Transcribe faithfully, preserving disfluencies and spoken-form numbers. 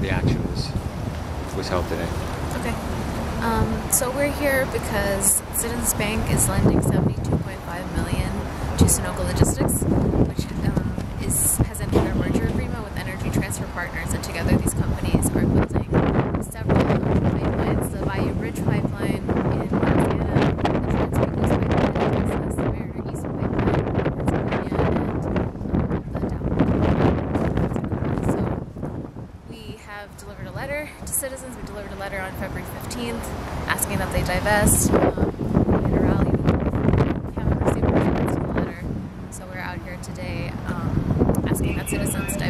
the action was was held today. Okay. Um, so we're here because Citizens Bank is lending seventy-two point five million dollars to Sunoco Logistics, which um, is has entered a merger agreement with Energy Transfer Partners, and together these companies are building several um, pipelines: the Bayou Bridge Pipeline in Montana, the Trans-Pecos Pipeline in Texas, the Mariner East Pipeline in Pennsylvania, and um, the Dow. So we have delivered a letter to citizens. We delivered a letter on February fifteenth asking that they divest. Um, we had a rally. We haven't received a response to the letter, so we're out here today um, asking that citizens divest.